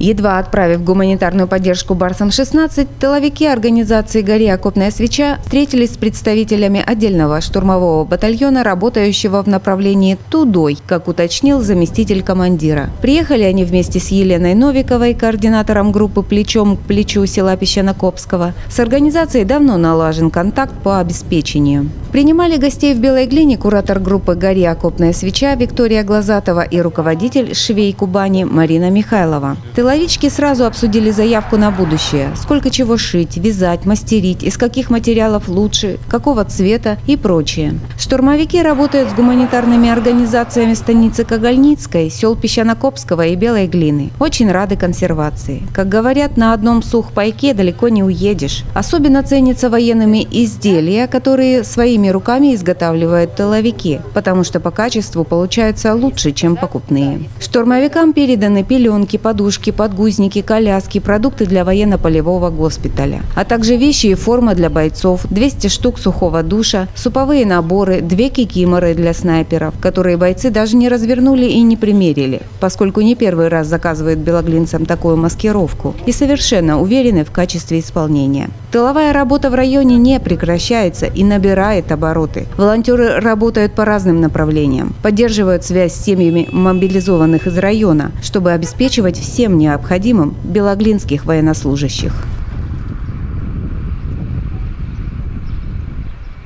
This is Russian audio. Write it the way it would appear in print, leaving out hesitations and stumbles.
Едва отправив гуманитарную поддержку «Барсам-16», тыловики организации «Гори окопная свеча» встретились с представителями отдельного штурмового батальона, работающего в направлении Тудой, как уточнил заместитель командира. Приехали они вместе с Еленой Новиковой, координатором группы «Плечом к плечу» села Песчано-Копского. С организацией давно налажен контакт по обеспечению. Принимали гостей в Белой Глине куратор группы «Гори окопная свеча» Виктория Глазатова и руководитель «Швей Кубани» Марина Михайлова. Тыловички сразу обсудили заявку на будущее. Сколько чего шить, вязать, мастерить, из каких материалов лучше, какого цвета и прочее. Штурмовики работают с гуманитарными организациями станицы Когольницкой, сел Песчано-Копского и Белой Глины. Очень рады консервации. Как говорят, на одном сухпайке далеко не уедешь. Особенно ценятся военными изделия, которые своими руками изготавливают тыловики, потому что по качеству получаются лучше, чем покупные. Штурмовикам переданы пеленки, подушки, подгузники, коляски, продукты для военно-полевого госпиталя, а также вещи и форма для бойцов, 200 штук сухого душа, суповые наборы, 2 кикиморы для снайперов, которые бойцы даже не развернули и не примерили, поскольку не первый раз заказывают белоглинцам такую маскировку и совершенно уверены в качестве исполнения. Тыловая работа в районе не прекращается и набирает обороты. Волонтеры работают по разным направлениям, поддерживают связь с семьями мобилизованных из района, чтобы обеспечивать всем необходимым белоглинских военнослужащих.